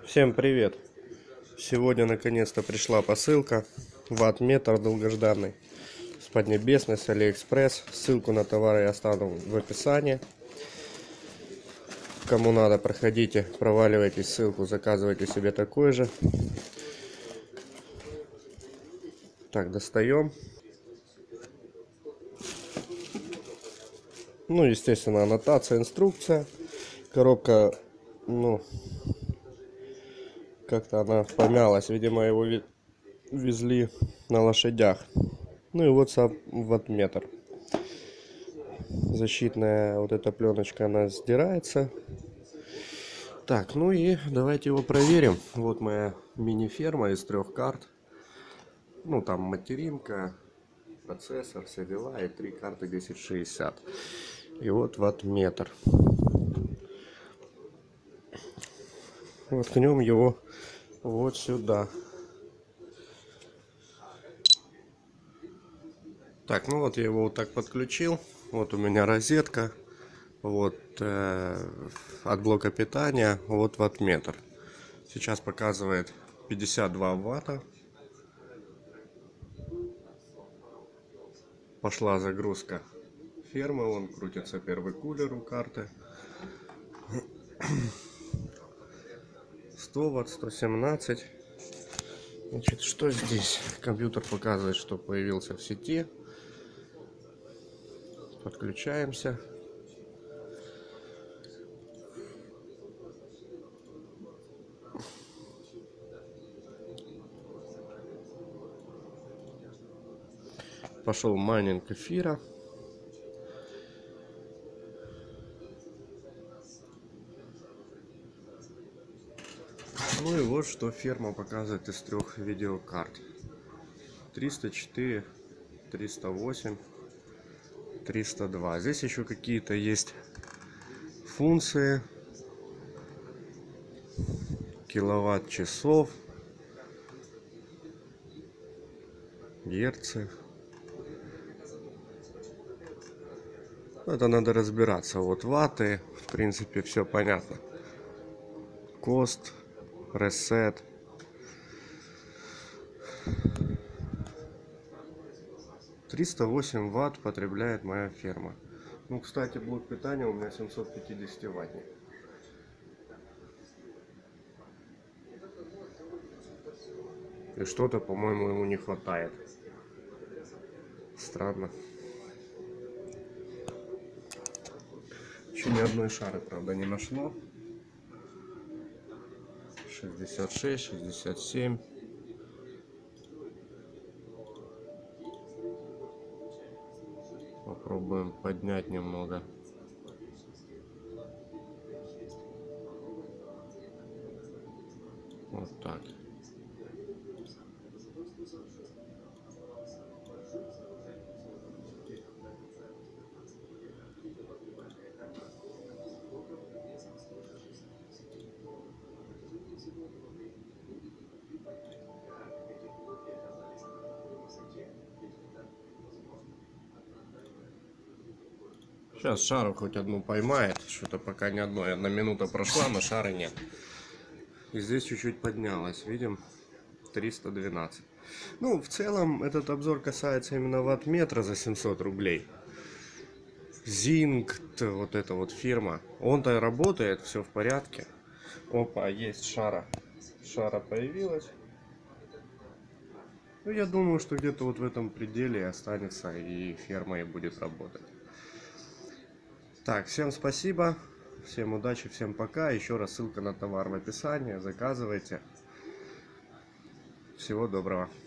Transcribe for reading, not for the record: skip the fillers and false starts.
Всем привет! Сегодня наконец-то пришла посылка. Ваттметр долгожданный с Поднебесной, с Алиэкспресс. Ссылку на товары я оставлю в описании. Кому надо, проходите, проваливайте ссылку, заказывайте себе такой же. Так, достаем. Ну, естественно, аннотация, инструкция. Коробка, как-то она помялась. Видимо, его везли на лошадях. Ну и вот сам ваттметр. Защитная вот эта пленочка, она сдирается. Так, ну и давайте его проверим. Вот моя мини-ферма из 3 карт. Ну, там материнка, процессор, все дела, и 3 карты 1060. И вот ваттметр. Воткнем его вот сюда. Так, ну вот я его вот так подключил. Вот у меня розетка. Вот от блока питания. Вот ваттметр. Сейчас показывает 52 ватта. Пошла загрузка фермы. Вон крутится первый кулер у карты. 100 ватт, 117. Значит, что здесь? Компьютер показывает, что появился в сети. Подключаемся. Пошел майнинг эфира. Ну и вот что ферма показывает из 3 видеокарт. 304, 308, 302. Здесь еще какие-то есть функции. Киловатт часов, герцы. Это надо разбираться. Вот ватты, в принципе, все понятно. Кост, ресет. — 308 ватт потребляет моя ферма. Ну, кстати, блок питания у меня 750 ваттный. И что-то, по-моему, ему не хватает. Странно. Еще ни одной шары, правда, не нашло. 66, 67. Попробуем поднять немного. Вот так. Сейчас шару хоть одну поймает. Что-то пока ни одной. 1 минута прошла, но шары нет. И здесь чуть-чуть поднялось. Видим? 312. Ну, в целом, этот обзор касается именно ваттметра за 700 рублей. Зинкт, вот эта вот фирма. Он-то работает, все в порядке. Опа, есть шара. Шара появилась. Ну, я думаю, что где-то вот в этом пределе останется и ферма и будет работать. Так, всем спасибо, всем удачи, всем пока. Еще раз ссылка на товар в описании, заказывайте. Всего доброго.